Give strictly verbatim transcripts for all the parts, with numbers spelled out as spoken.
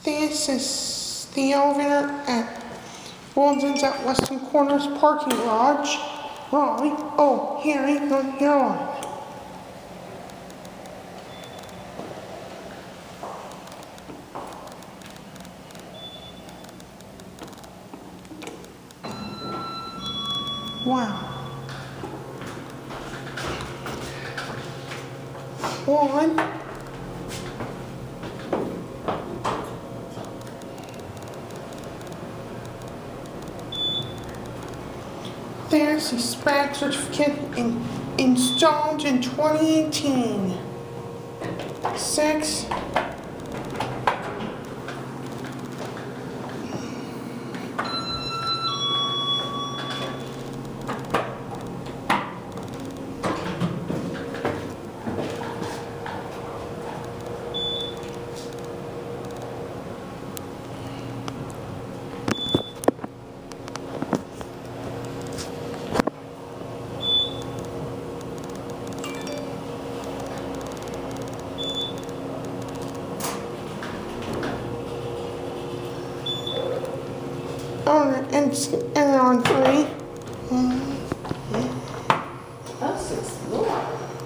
This is the elevator at Weston's at Weston Corners parking garage. Right. Oh, here, here, here on. Wow. One. There's the SPAC certificate in, installed in twenty eighteen. Six. Oh, and, and on three. That's explore.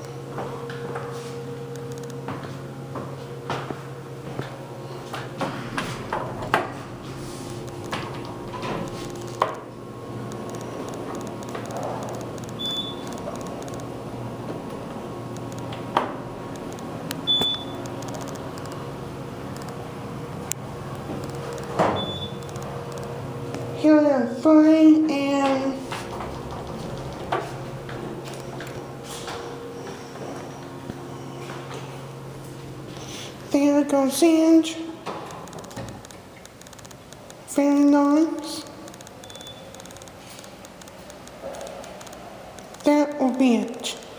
Here are three and there goes Ange. Very nice. That will be it.